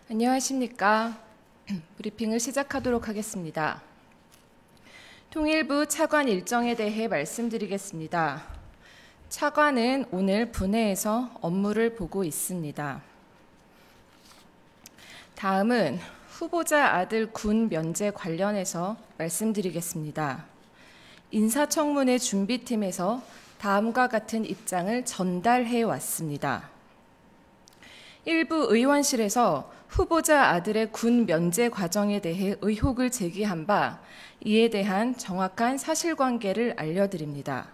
안녕하십니까. 브리핑을 시작하도록 하겠습니다. 통일부 차관 일정에 대해 말씀드리겠습니다. 차관은 오늘 분해에서 업무를 보고 있습니다. 다음은 후보자 아들 군 면제 관련해서 말씀드리겠습니다. 인사청문회 준비팀에서 다음과 같은 입장을 전달해 왔습니다. 일부 의원실에서 후보자 아들의 군 면제 과정에 대해 의혹을 제기한 바 이에 대한 정확한 사실관계를 알려드립니다.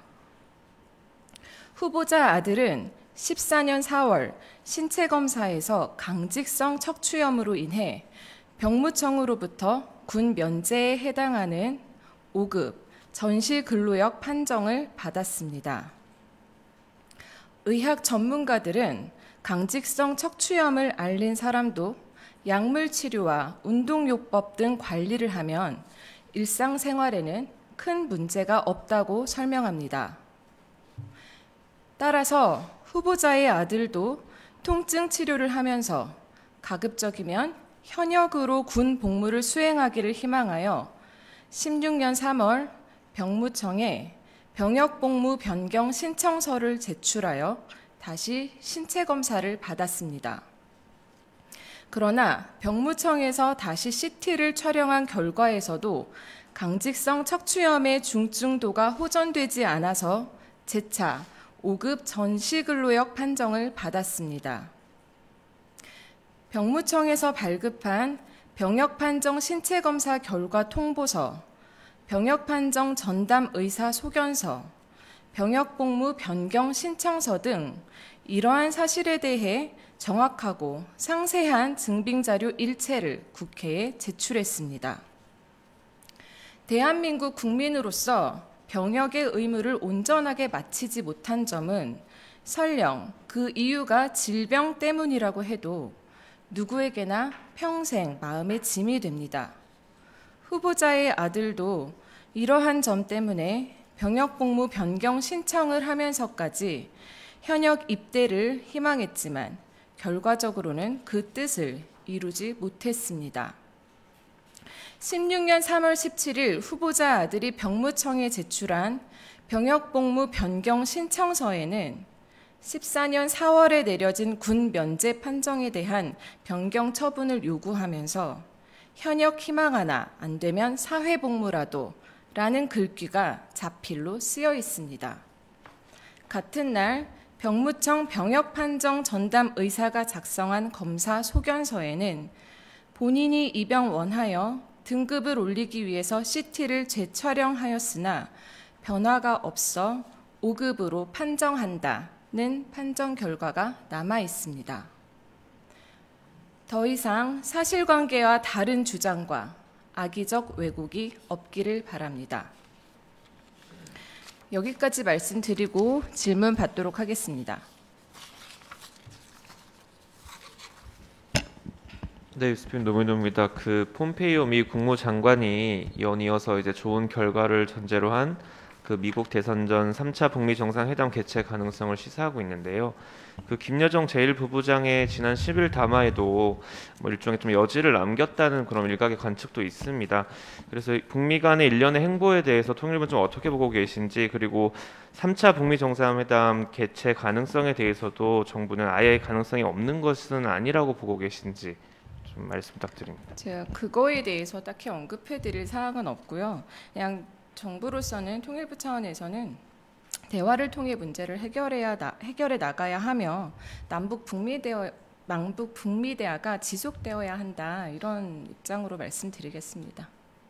후보자 아들은 14년 4월 신체검사에서 강직성 척추염으로 인해 병무청으로부터 군 면제에 해당하는 5급 전시근로역 판정을 받았습니다. 의학 전문가들은 강직성 척추염을 앓는 사람도 약물치료와 운동요법 등 관리를 하면 일상생활에는 큰 문제가 없다고 설명합니다. 따라서 후보자의 아들도 통증 치료를 하면서 가급적이면 현역으로 군 복무를 수행하기를 희망하여 16년 3월 병무청에 병역복무 변경 신청서를 제출하여 다시 신체검사를 받았습니다. 그러나 병무청에서 다시 CT를 촬영한 결과에서도 강직성 척추염의 중증도가 호전되지 않아서 재차 5급 전시근로역 판정을 받았습니다. 병무청에서 발급한 병역판정 신체검사 결과 통보서, 병역판정 전담 의사 소견서, 병역복무 변경 신청서 등 이러한 사실에 대해 정확하고 상세한 증빙자료 일체를 국회에 제출했습니다. 대한민국 국민으로서 병역의 의무를 온전하게 마치지 못한 점은 설령 그 이유가 질병 때문이라고 해도 누구에게나 평생 마음의 짐이 됩니다. 후보자의 아들도 이러한 점 때문에 병역복무 변경 신청을 하면서까지 현역 입대를 희망했지만 결과적으로는 그 뜻을 이루지 못했습니다. 16년 3월 17일 후보자 아들이 병무청에 제출한 병역복무 변경 신청서에는 14년 4월에 내려진 군 면제 판정에 대한 변경 처분을 요구하면서 현역 희망하나 안 되면 사회복무라도 라는 글귀가 자필로 쓰여 있습니다. 같은 날 병무청 병역판정 전담 의사가 작성한 검사 소견서에는 본인이 입영 원하여 등급을 올리기 위해서 CT를 재촬영하였으나 변화가 없어 5급으로 판정한다는 판정 결과가 남아 있습니다. 더 이상 사실관계와 다른 주장과 악의적 왜곡이 없기를 바랍니다. 여기까지 말씀드리고 질문 받도록 하겠습니다. 네, 유스핀 노무현입니다. 폼페이오 미 국무장관이 연이어서 이제 좋은 결과를 전제로 한 미국 대선 전 3차 북미 정상회담 개최 가능성을 시사하고 있는데요. 김여정 제1부부장의 지난 10일 담화에도 일종의 좀 여지를 남겼다는 그런 일각의 관측도 있습니다. 그래서 북미 간의 일련의 행보에 대해서 통일부는 좀 어떻게 보고 계신지, 그리고 3차 북미 정상회담 개최 가능성에 대해서도 정부는 아예 가능성이 없는 것은 아니라고 보고 계신지 좀 말씀 부탁드립니다. 제가 그거에 대해서 딱히 언급해드릴 사항은 없고요. 그냥 정부로서는 통일부 차원에서는 대화를 통해 문제를 해결해 나가야 하며 남북 북미 대화가 지속되어야 한다, 이런 입장으로 말씀드리겠습니다.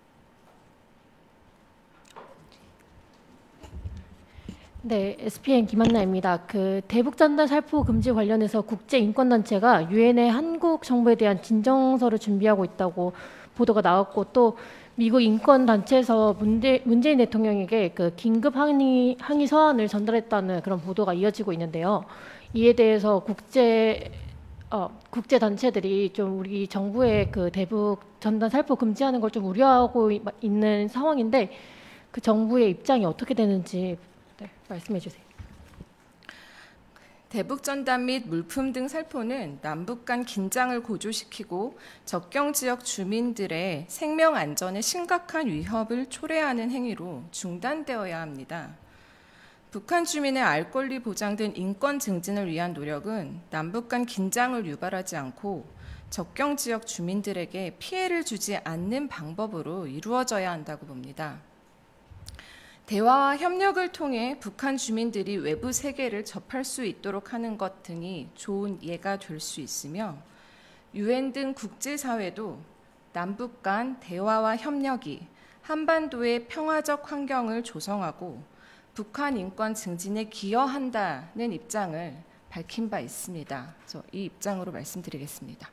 네, SPN 김한나입니다. 대북 전단 살포 금지 관련해서 국제 인권 단체가 유엔에 한국 정부에 대한 진정서를 준비하고 있다고 보도가 나왔고, 또 미국 인권 단체에서 문재인 대통령에게 긴급 항의 서한을 전달했다는 그런 보도가 이어지고 있는데요. 이에 대해서 국제 단체들이 좀 우리 정부의 대북 전단 살포 금지하는 걸 좀 우려하고 있는 상황인데, 그 정부의 입장이 어떻게 되는지 말씀해 주세요. 대북전단 및 물품 등 살포는 남북 간 긴장을 고조시키고 접경 지역 주민들의 생명 안전에 심각한 위협을 초래하는 행위로 중단되어야 합니다. 북한 주민의 알 권리 보장 등 인권 증진을 위한 노력은 남북 간 긴장을 유발하지 않고 접경 지역 주민들에게 피해를 주지 않는 방법으로 이루어져야 한다고 봅니다. 대화와 협력을 통해 북한 주민들이 외부 세계를 접할 수 있도록 하는 것 등이 좋은 예가 될 수 있으며 유엔 등 국제사회도 남북 간 대화와 협력이 한반도의 평화적 환경을 조성하고 북한 인권 증진에 기여한다는 입장을 밝힌 바 있습니다. 그래서 이 입장으로 말씀드리겠습니다.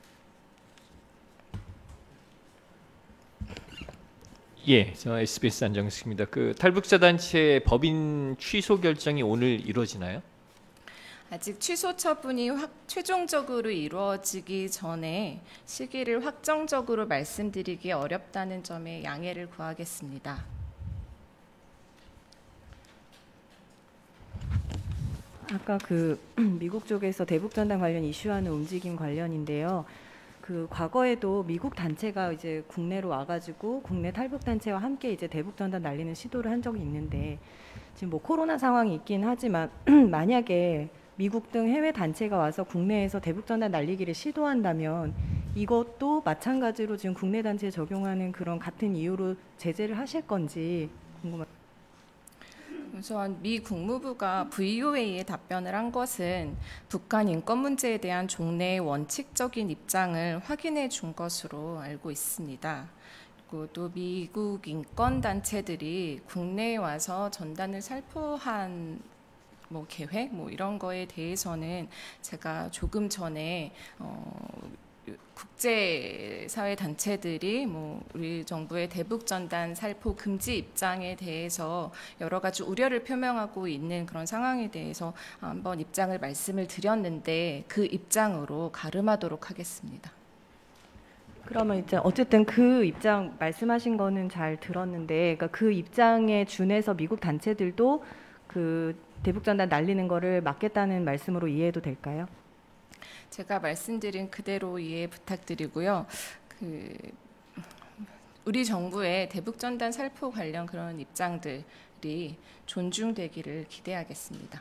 예, 저 SBS 안정식입니다. 그 탈북자 단체 법인 취소 결정이 오늘 이루어지나요? 아직 취소 처분이 최종적으로 이루어지기 전에 시기를 확정적으로 말씀드리기 어렵다는 점에 양해를 구하겠습니다. 아까 그 미국 쪽에서 대북전단 관련 이슈하는 움직임 관련인데요. 그 과거에도 미국 단체가 이제 국내로 와가지고 국내 탈북 단체와 함께 이제 대북전단 날리는 시도를 한 적이 있는데 지금 뭐 코로나 상황이 있긴 하지만 만약에 미국 등 해외 단체가 와서 국내에서 대북전단 날리기를 시도한다면 이것도 마찬가지로 지금 국내 단체에 적용하는 그런 같은 이유로 제재를 하실 건지 궁금합니다. 우선 미 국무부가 VOA에 답변을 한 것은 북한 인권 문제에 대한 종래의 원칙적인 입장을 확인해 준 것으로 알고 있습니다. 그리고 또 미국 인권 단체들이 국내에 와서 전단을 살포한 계획 이런 거에 대해서는 제가 조금 전에 국제사회 단체들이 우리 정부의 대북전단 살포 금지 입장에 대해서 여러 가지 우려를 표명하고 있는 그런 상황에 대해서 한번 입장을 말씀을 드렸는데 그 입장으로 가름하도록 하겠습니다. 그러면 이제 어쨌든 그 입장 말씀하신 거는 잘 들었는데, 그러니까 그 입장에 준해서 미국 단체들도 그 대북전단 날리는 거를 막겠다는 말씀으로 이해해도 될까요? 제가 말씀드린 그대로 이해 부탁드리고요. 우리 정부의 대북전단 살포 관련 그런 입장들이 존중되기를 기대하겠습니다.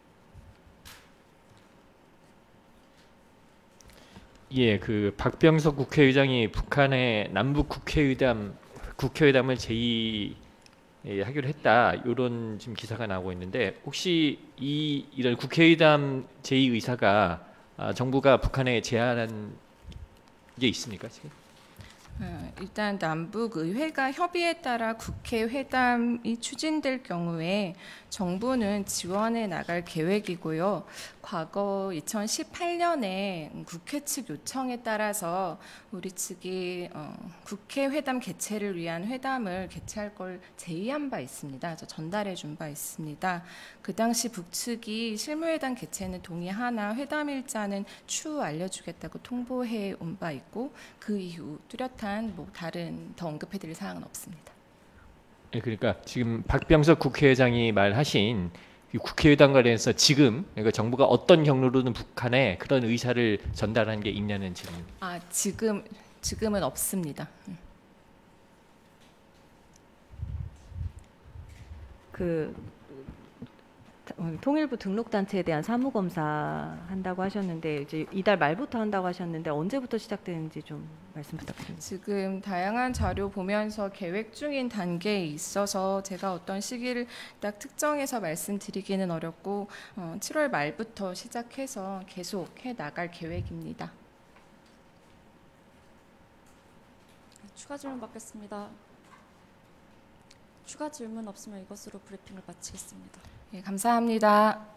예, 그 박병석 국회의장이 북한의 남북 국회의담을 제의하기로 했다, 이런 지금 기사가 나오고 있는데, 혹시 이런 국회의담 제의 의사가 정부가 북한에 제안한 게 있습니까 지금? 일단 남북 의회가 협의에 따라 국회 회담이 추진될 경우에 정부는 지원해 나갈 계획이고요. 과거 2018년에 국회 측 요청에 따라서 우리 측이 국회 회담 개최를 위한 회담을 개최할 걸 제의한 바 있습니다. 그래서 전달해 준 바 있습니다. 그 당시 북측이 실무회담 개최는 동의하나 회담 일자는 추후 알려주겠다고 통보해 온 바 있고, 그 이후 뚜렷한 다른 더 언급해드릴 사항은 없습니다. 예, 그러니까 지금 박병석 국회의장이 말하신 이 국회의담 관련해서 지금 그러니까 정부가 어떤 경로로든 북한에 그런 의사를 전달한 게 있냐는 질문입니다. 지금은 없습니다. 그 통일부 등록단체에 대한 사무검사 한다고 하셨는데 이제 이달 말부터 한다고 하셨는데 언제부터 시작되는지 좀 말씀 부탁드립니다. 지금 다양한 자료 보면서 계획 중인 단계에 있어서 제가 어떤 시기를 딱 특정해서 말씀드리기는 어렵고 7월 말부터 시작해서 계속 해 나갈 계획입니다. 추가 질문 받겠습니다. 추가 질문 없으면 이것으로 브리핑을 마치겠습니다. 네, 감사합니다.